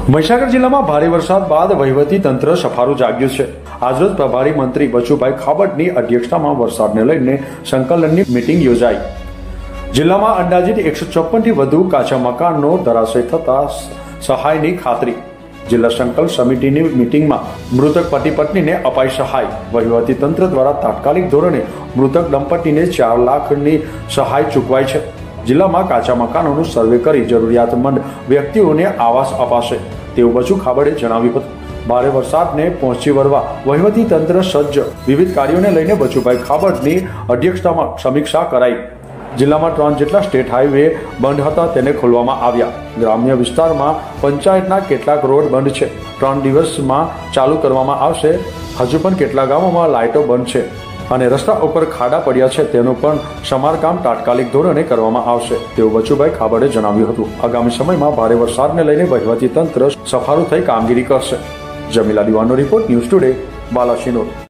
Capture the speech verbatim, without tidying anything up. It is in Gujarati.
મહીસાગર જિલ્લામાં ભારે વરસાદ બાદ વહીવટી તંત્ર સફાળું જાગ્યું છે। આજરોજ પ્રભારી મંત્રી બચુભાઈ ખાબડની અધ્યક્ષતામાં વરસાદને લઈને સંકલનની મીટિંગ યોજાઈ। જિલ્લામાં અંદાજિત એકસો ચોપન થી વધુ કાચા મકાનો ધરાશય થતા સહાયની ખાતરી। જિલ્લા સંકલ્પ સમિતિની મીટિંગમાં મૃતક પતિ પત્નીને અપાઈ સહાય। વહીવટી તંત્ર દ્વારા તાત્કાલિક ધોરણે મૃતક દંપતીને ચાર લાખની સહાય ચૂકવાઈ છે। જિલ્લામાં કાચા મકાનોનું સર્વે કરી જરૂરિયાતમંદ વ્યક્તિઓને આવાસ અપાશે તેવું બચુ ખાબડે જણાવ્યું હતું। ભારે વરસાદને પહોંચી વળવા વહીવટી તંત્ર સજ્જ। વિવિધ કાર્યોને લઈને બચુભાઈ ખાબડની અધ્યક્ષતામાં સમીક્ષા કરાઈ। જિલ્લામાં ત્રણ જેટલા સ્ટેટ હાઈવે બંધ હતા તેને ખોલવામાં આવ્યા। ગ્રામ્ય વિસ્તારમાં પંચાયતના કેટલાક રોડ બંધ છે, ત્રણ દિવસમાં ચાલુ કરવામાં આવશે। હજુ પણ કેટલાક ગામોમાં લાઇટો બંધ છે અને રસ્તા ઉપર ખાડા પડ્યા છે, તેનું પણ સમારકામ તાત્કાલિક ધોરણે કરવામાં આવશે તેવું બચુભાઈ ખાબડે જણાવ્યું હતું। આગામી સમયમાં ભારે વરસાદને લઈને વહીવટી તંત્ર સફાળું થઈ કામગીરી કરશે। જમીલા દિવાનો રિપોર્ટ, ન્યૂઝ ટુડે, બાલાસિનોર।